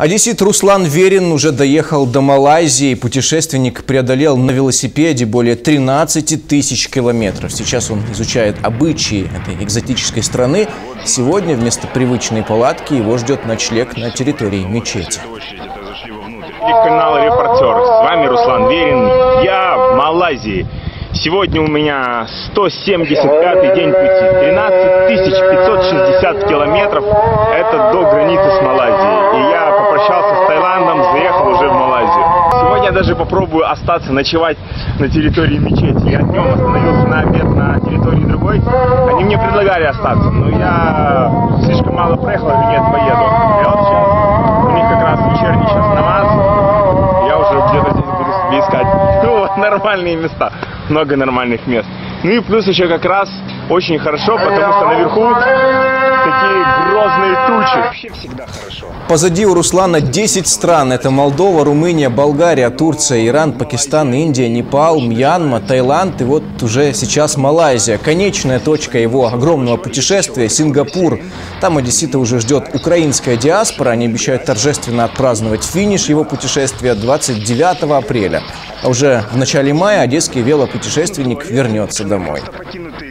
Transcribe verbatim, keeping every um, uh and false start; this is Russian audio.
Одессит Руслан Верин уже доехал до Малайзии. Путешественник преодолел на велосипеде более тринадцати тысяч километров. Сейчас он изучает обычаи этой экзотической страны. Сегодня вместо привычной палатки его ждет ночлег на территории мечети. Канал «Репортер». С вами Руслан Верин. Я в Малайзии. Сегодня у меня сто семьдесят пятый день пути. тринадцать тысяч пятьсот шестьдесят километров. Это до границы с Малайзией. И я попрощался с Таиландом, заехал уже в Малайзию. Сегодня я даже попробую остаться, ночевать на территории мечети. Я днем остановился на обед на территории другой. Они мне предлагали остаться, но я слишком мало проехал, и нет, поеду. Я вот сейчас, у них как раз вечерний час намаз. Я уже где-то здесь буду себе искать ну, вот, нормальные места. Много нормальных мест. Ну и плюс еще как раз очень хорошо, потому что наверху такие грозные тучи. Вообще всегда хорошо. Позади у Руслана десять стран. Это Молдова, Румыния, Болгария, Турция, Иран, Пакистан, Индия, Непал, Мьянма, Таиланд и вот уже сейчас Малайзия. Конечная точка его огромного путешествия – Сингапур. Там одессита уже ждет украинская диаспора. Они обещают торжественно отпраздновать финиш его путешествия двадцать девятого апреля. А уже в начале мая одесский велопутешественник вернется домой.